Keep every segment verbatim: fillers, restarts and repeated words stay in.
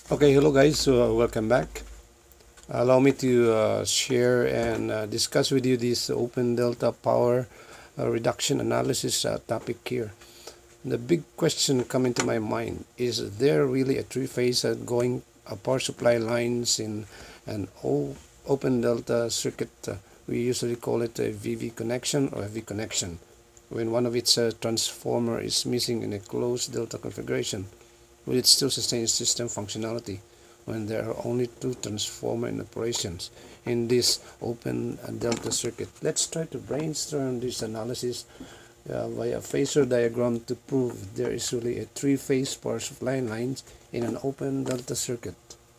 Okay, hello guys, so uh, welcome back. Allow me to uh, share and uh, discuss with you this open delta power uh, reduction analysis uh, topic here. The big question coming to my mind is there really a three-phase uh, going uh, power supply lines in an open delta circuit? Uh, we usually call it a V V connection or a V connection when one of its uh, transformer is missing in a closed delta configuration. Will it still sustain system functionality when there are only two transformers in operations in this open delta circuit? Let's try to brainstorm this analysis uh, via phasor diagram to prove there is really a three-phase power supply lines in an open delta circuit.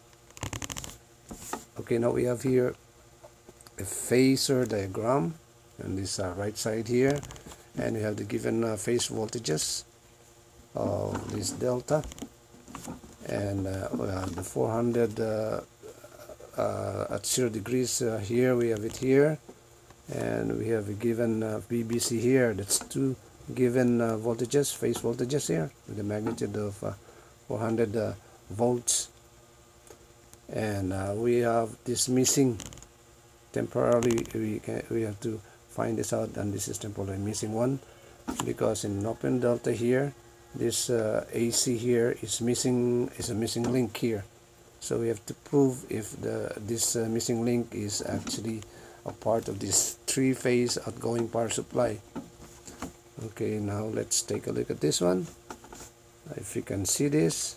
Okay, now we have here a phasor diagram on this uh, right side here, and we have the given uh, phase voltages of this delta. And uh, well, the four hundred uh, uh, at zero degrees uh, here, we have it here, and we have a given uh, V B C here. That's two given uh, voltages, phase voltages here, with a magnitude of uh, four hundred uh, volts. And uh, we have this missing temporarily. We can we have to find this out, and this is temporarily missing one because in open delta here, this uh, A C here is missing, is a missing link here, so we have to prove if the this uh, missing link is actually a part of this three-phase outgoing power supply. Okay, now let's take a look at this one. If you can see this,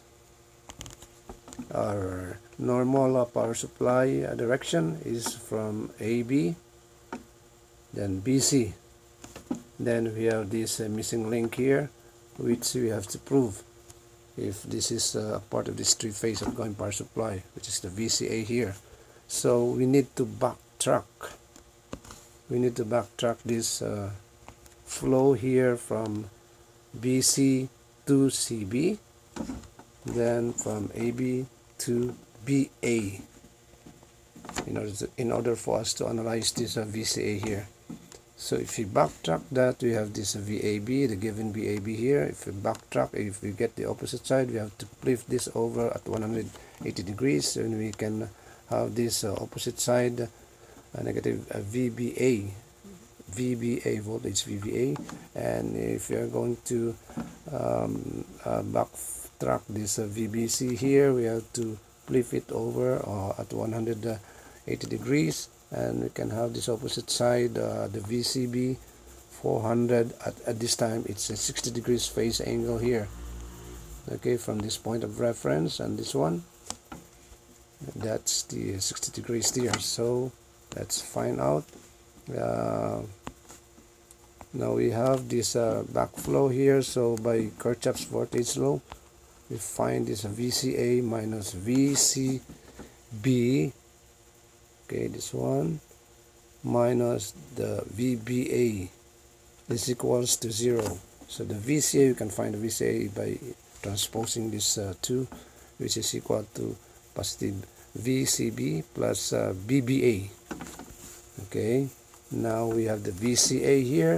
our normal uh, power supply uh, direction is from A B, then B C, then we have this uh, missing link here, which we have to prove if this is a uh, part of this three-phase outgoing power supply, which is the V C A here. So we need to backtrack. We need to backtrack this uh, flow here from B C to C B, then from A B to B A, in order to, in order for us to analyze this uh, V C A here. So if we backtrack that, we have this V A B, the given V A B here. If we backtrack, if we get the opposite side, we have to flip this over at one hundred eighty degrees, and we can have this uh, opposite side, uh, negative uh, V B A, V B A, voltage V B A. And if we are going to um, uh, backtrack this uh, V B C here, we have to flip it over uh, at one hundred eighty degrees. And we can have this opposite side, uh, the V C B four hundred. At, at this time, it's a sixty degrees phase angle here. Okay, from this point of reference and this one, that's the sixty degrees there. So let's find out. Uh, now we have this uh, backflow here. So by Kirchhoff's voltage law, we find this V C A minus V C B. Okay, this one minus the V B A is equals to zero. So the V C A, you can find the V C A by transposing this uh, two, which is equal to positive V C B plus uh, B B A. Okay, now we have the V C A here.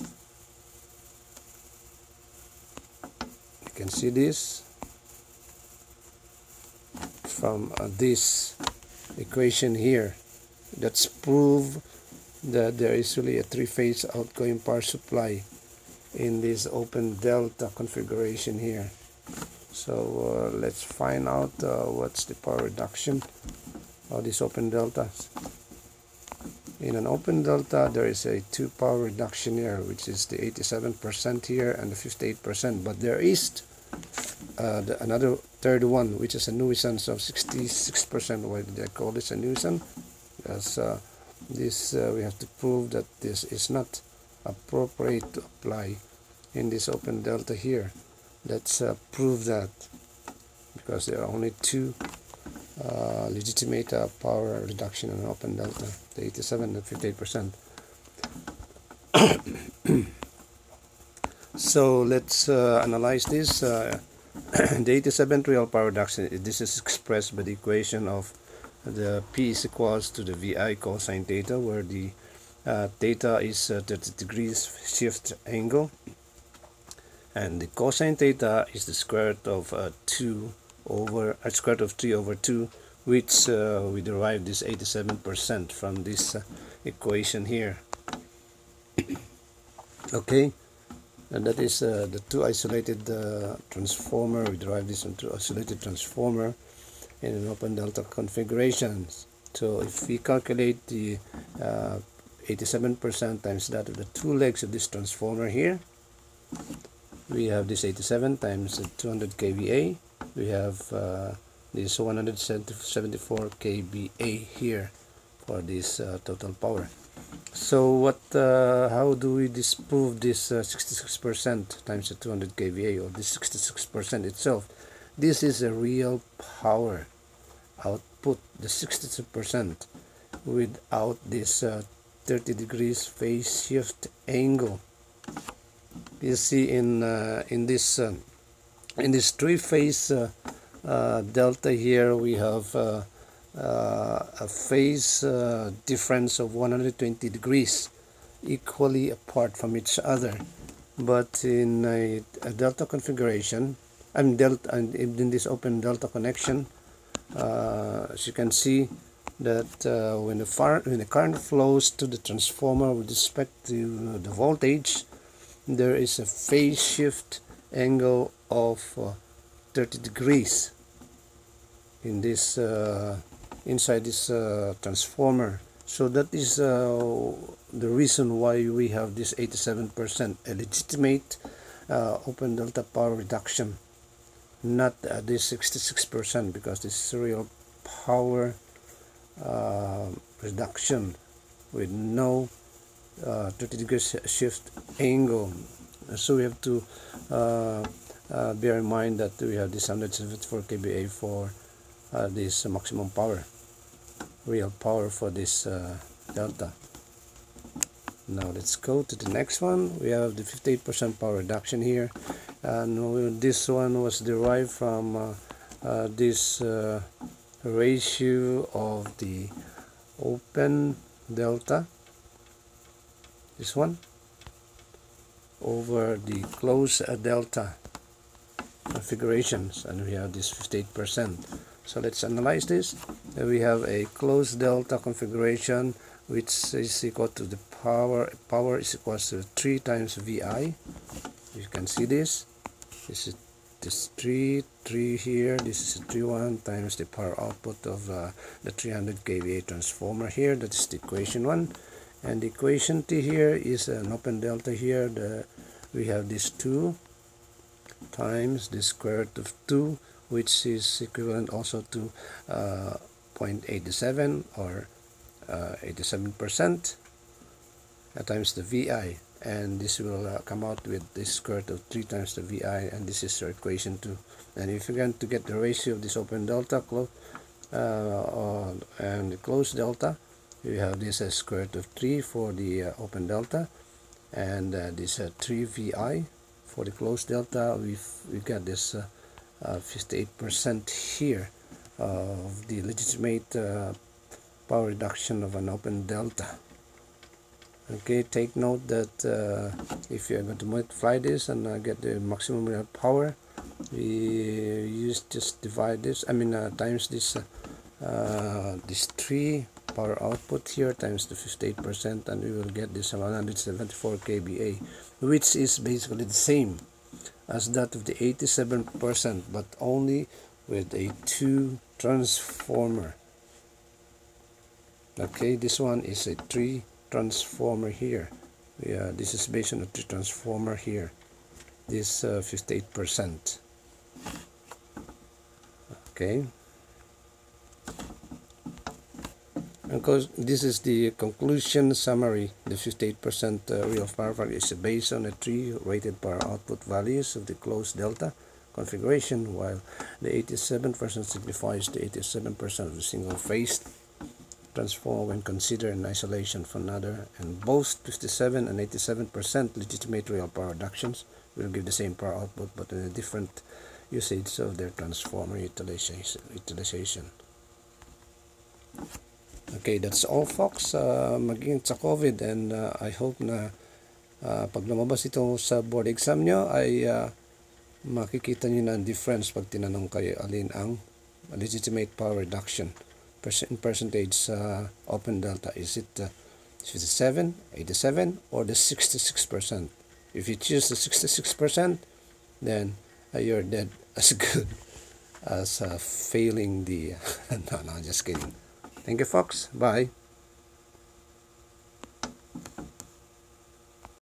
You can see this from uh, this equation here. That's prove that there is really a three-phase outgoing power supply in this open delta configuration here. So uh, let's find out uh, what's the power reduction of this open delta. In an open delta, there is a two power reduction here, which is the eighty-seven percent here and the fifty-eight percent, but there is uh, the, another third one, which is a nuisance of sixty-six percent. Why did I call this a nuisance? Because uh, this uh, we have to prove that this is not appropriate to apply in this open delta here. Let's uh, prove that, because there are only two uh, legitimate uh, power reduction in an open delta, the eighty-seven and fifty-eight percent. So let's uh, analyze this. Uh, the eighty-seven real power reduction, this is expressed by the equation of the P is equals to the V I cosine theta, where the uh, theta is uh, thirty degrees shift angle, and the cosine theta is the square root of uh, two over uh, square root of three over two, which uh, we derive this eighty-seven percent from this uh, equation here. Okay, and that is uh, the two isolated uh, transformer. We derive this into isolated transformer in an open delta configurations. So if we calculate the uh, eighty-seven percent times that of the two legs of this transformer here, we have this eighty-seven times two hundred K V A. We have uh, this one hundred seventy-four K V A here for this uh, total power. So what? Uh, how do we disprove this uh, sixty-six percent times the two hundred K V A, or this sixty-six percent itself? This is a real power output, the sixty-six percent, without this uh, thirty degrees phase shift angle. You see in uh, in this uh, in this three-phase uh, uh, delta here, we have uh, uh, a phase uh, difference of one hundred twenty degrees, equally apart from each other. But in a, a delta configuration, I mean delta, and in this open delta connection, uh, as you can see that uh, when the far, when the current flows to the transformer with respect to the voltage, there is a phase shift angle of uh, thirty degrees in this uh, inside this uh, transformer. So that is uh, the reason why we have this eighty-seven percent, a legitimate uh, open delta power reduction, not uh, this sixty-six percent, because this is real power uh, reduction with no uh, thirty degrees shift angle. So we have to uh, uh, bear in mind that we have this one hundred seventy-four K V A for uh, this uh, maximum power, real power for this uh, delta. Now let's go to the next one. We have the fifty-eight percent power reduction here, and this one was derived from uh, uh, this uh, ratio of the open delta, this one, over the closed delta configurations, and we have this fifty-eight percent. So let's analyze this. We have a closed delta configuration which is equal to the power power is equal to three times V I. You can see this. This is this three three here. This is a three one times the power output of uh, the three hundred K V A transformer here. That is the equation one. And the equation T here is an open delta here. The we have this two times the square root of two, which is equivalent also to uh, zero point eight seven, or uh, eighty-seven percent, uh, times the V I, and this will uh, come out with this square root of three times the V I, and this is your equation two. And if you're going to get the ratio of this open delta close uh, and the closed delta, you have this uh, square root of three for the uh, open delta, and uh, this uh, three V I for the closed delta. We've we got this uh, uh, fifty-eight percent here of the legitimate uh, power reduction of an open delta. Okay, take note that uh, if you are going to multiply this and uh, get the maximum real power, we use just divide this. I mean uh, times this uh, uh, this three power output here times the fifty-eight percent, and we will get this one hundred seventy-four K V A, which is basically the same as that of the eighty-seven percent, but only with a two transformer. Okay, this one is a three transformer here. Yeah, this is based on a three transformer here. This uh, fifty-eight percent. Okay. Because this is the conclusion summary, the fifty-eight percent uh, real power value is based on the three rated power output values of the closed delta configuration, while the eighty-seven percent signifies the eighty-seven percent of the single phase transformer when considered in isolation from another, and both fifty-seven and eighty-seven percent legitimate real power reductions will give the same power output but in a different usage of their transformer utilization. utilization. Okay, that's all folks. Uh, mag-ingat sa COVID, and uh, I hope na uh, pag lumabas ito sa board exam nyo ay uh, makikita nyo na ang difference pag tinanong kayo alin ang legitimate power reduction in percentage sa uh, open delta. Is it uh, fifty-seven, eighty-seven, or the sixty-six percent? If you choose the sixty-six percent, then uh, you're dead as good as uh, failing the no, no, just kidding. Thank you, folks. Bye.